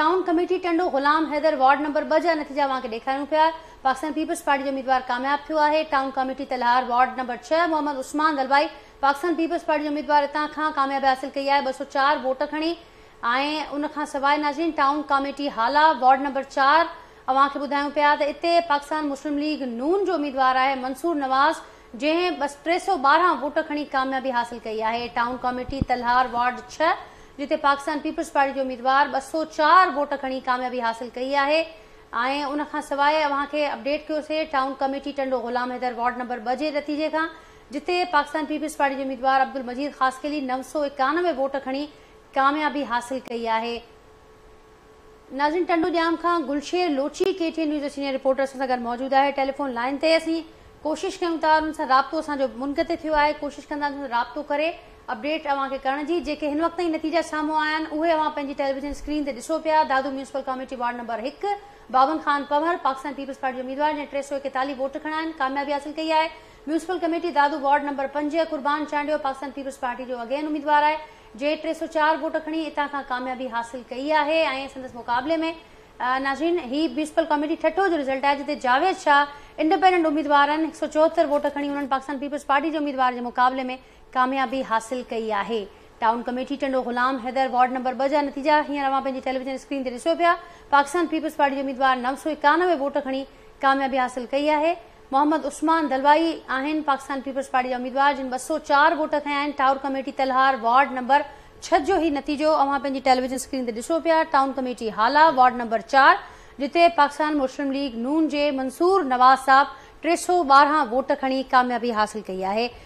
Town committee Tando Ghulam Haider ward number 2 जा नतीजा वहां ॾेखारियूं पिया। पाकिस्तान पीपल्स पार्टी जो उम्मीदवार कामयाब थियो आहे। Town committee Talhar ward number 6 Mohammad Usman Dalwai Pakistan Peoples Party जो उम्मीदवार हितां खां कामयाबी हासिल कई आहे 204 वोट खणी। ऐं उन खां सवाइ नाज़रीन town committee Hala ward number 4 अव्हांखे ॿुधायूं पिया त हिते पाकिस्तान मुस्लिम लीग नून जो उम्मीदवार आहे मंसूर नवाज़, जंहिं 312 वोट खणी कामयाबी हासिल कई आहे। टाउन कमेटी तलहार वार्ड 6 जिते पाकिस्तान पीपल्स पार्टी जो उम्मीदवार 204 वोट खणी कामयाबी हासिल कई आहे। ऐं उन खां सवाइ अव्हांखे अपडेट कयोसीं town committee Tando Ghulam Haider ward number 2 जे नतीजे खां, जिते पाकिस्तान पीपल्स पार्टी जो उम्मीदवार अब्दुल मजीद ख़ासकेली 991 वोट खणी कामयाबी हासिल कई आहे। नाज़रीन टंडो जाम खां Gulsher Lochi KTN news senior reporter असां सां गॾु मौजूद आहे। टेलीफोन लाइन ते असीं कोशिश कयूं था उन्हनि सां राब्तो असांजो मुनक़ते थियो आहे, कोशिश कंदासीं राब्तो करे अपडेट अव्हांखे करण जी। जेके हिन वक़्त ताईं नतीजा साम्हूं आया आहिनि उहे अव्हां पंहिंजी टेलीविजन स्क्रीन ते ॾिसो पिया। Dadu municipal committee ward number 1 Baban Khan Pawar Pakistan Peoples Party जो उम्मीदवार जंहिं 341 वोट खणा आहिनि कामयाबी हासिल कई आहे। Municipal committee Dadu ward number 5 Qurban Chandio Pakistan Peoples Party जो अगेन उम्मीदवार आहे जंहिं 304 वोट खणी हितां खां कामयाबी हासिल कई आहे। ऐं संदसि मुक़ाबले में नाज़रीन ही म्यूनिसिपल कमेटी ठठो जो रिज़ल्ट आहे जिते जावेद शाह इंडिपेंडेंट उम्मीदवार आहिनि 174 वोट खणी उन्हनि पाकिस्तान पीपल्स पार्टी जे उम्मीदवार जे मुक़ाबले में कामयाबी हासिल कई आहे। Town committee Tando Ghulam Haider ward number 2 जा नतीजा हींअर अव्हां पंहिंजी टेलीविजन स्क्रीन ते ॾिसो पिया। पाकिस्तान पीपल्स पार्टी जो उम्मीदवार 991 वोट खणी कामयाबी हासिल कई आहे। मोहम्मद उस्मान दलवाई आहिनि पाकिस्तान पीपल्स पार्टी जा उम्मीदवार जिन 204 वोट खया आहिनि। Town committee Talhar ward number 6 जो ही नतीजो अव्हां पंहिंजी टेलीविजन स्क्रीन ते ॾिसो पिया। Town committee Hala ward number 4 जिते पाकिस्तान मुस्लिम लीग नून जे मंसूर नवाज़ साहब 312 वोट खणी कामयाबी हासिल कई आहे।